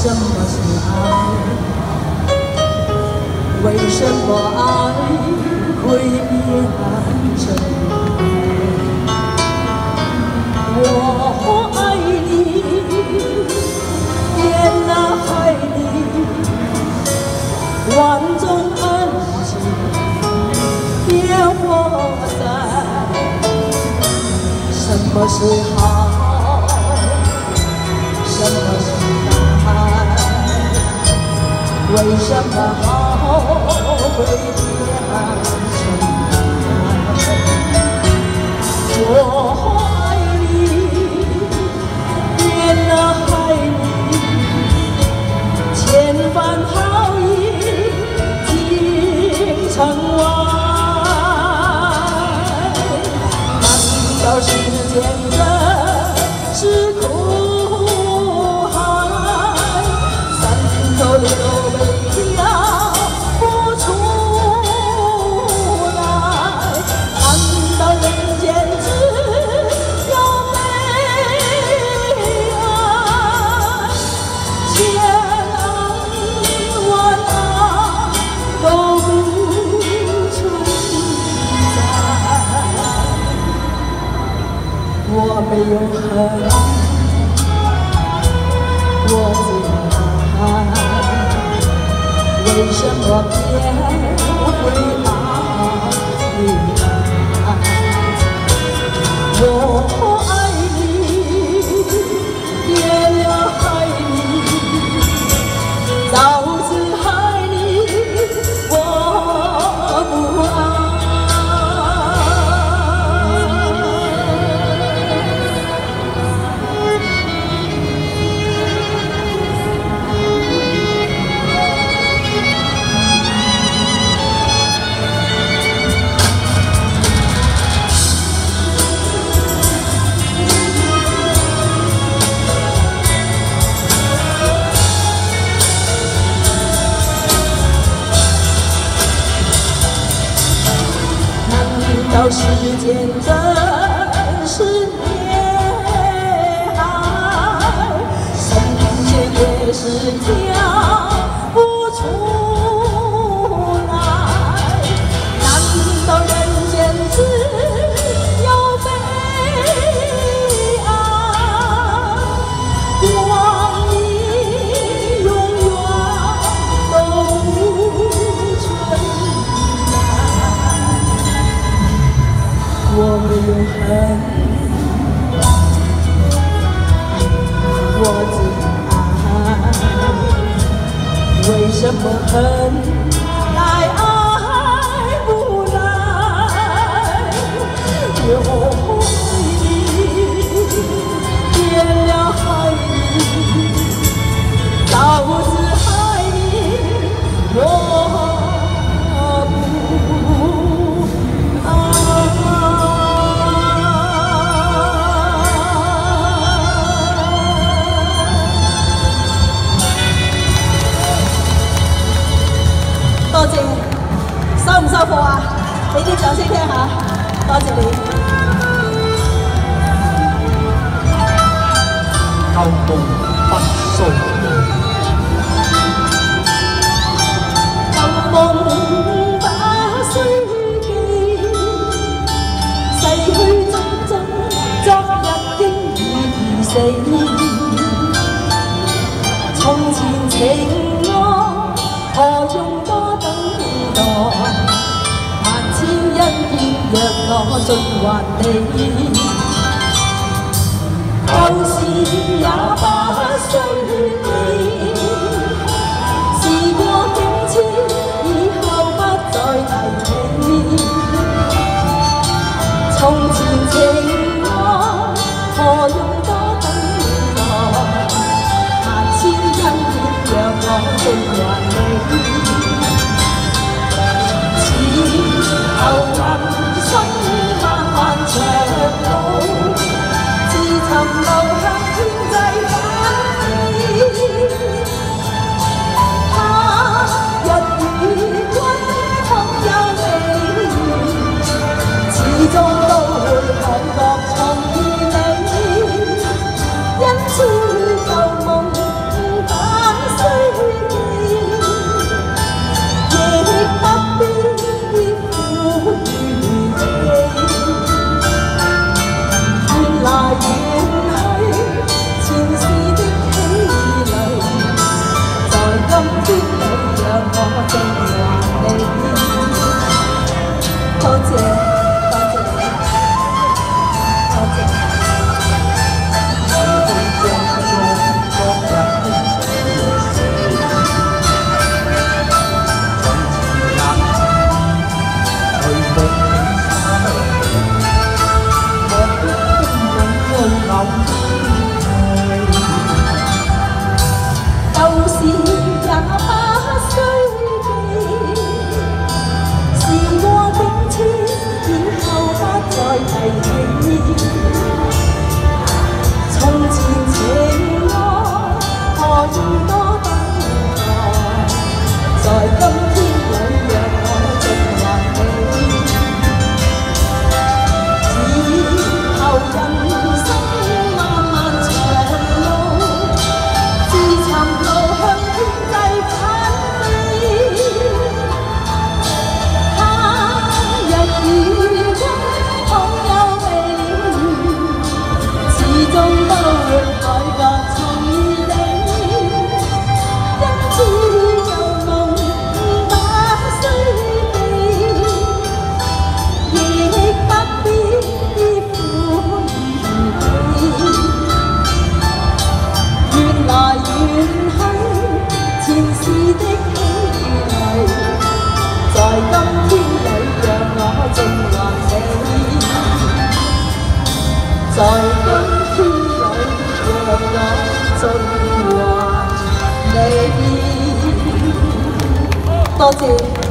什么是爱？为什么爱会变成我爱你，天涯海里，万种恩情变化在。什么是好？什么是爱？为什么好会变成爱？我爱你，天涯海里，千番好意尽成爱。难道世间真是苦海？三头六尾跳不出来。难道人间只有悲哀？千恩万爱都不存在。我没有恨，我只爱。为什么偏会爱你爱？我爱你，天涯海里，早知海里我不爱。难道世间真是孽海？神仙也是跳不出来。难道人间只有悲哀？光阴永远都不存在。我没有恨，我只爱。为什么恨来爱不来？我爱你，天涯海里，早知海里我不爱。多謝，收唔收貨啊？俾啲掌聲聽下，多謝你。舊夢不須，舊夢不須記，逝去種種，昨日經已死。從前情愛何用多等待？萬千恩怨若我盡還你，舊事也不須記。時過境遷，以後不再提起。從前情愛何用多等待？萬千恩怨讓我盡還你。後人生漫漫長路，自尋路向天際返飛。 在今天里让我尽还你。多謝。